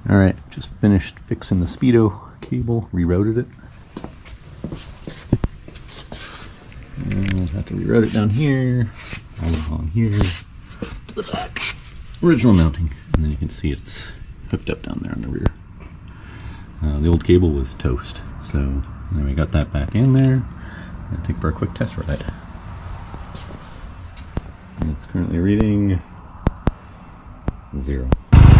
Alright, just finished fixing the Speedo cable, rerouted it. And I'll have to reroute it down here, along here, to the back. Original mounting. And then you can see it's hooked up down there on the rear. The old cable was toast, so then we got that back in there. I'll take for a quick test ride. And it's currently reading 0.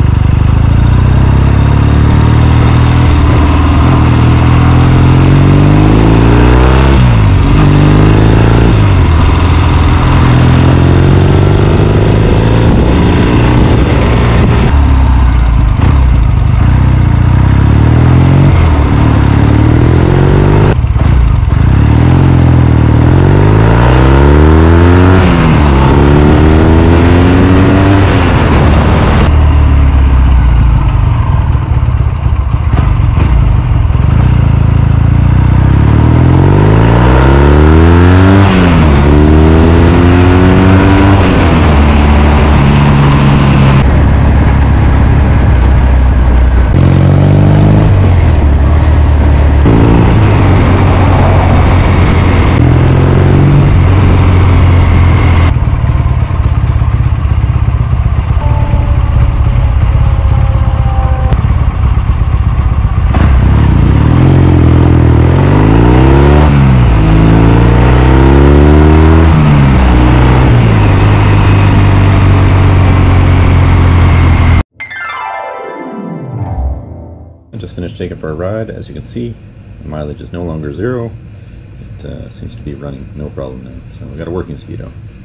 I just finished taking for a ride. As you can see, the mileage is no longer 0. It seems to be running no problem now. So we got a working Speedo.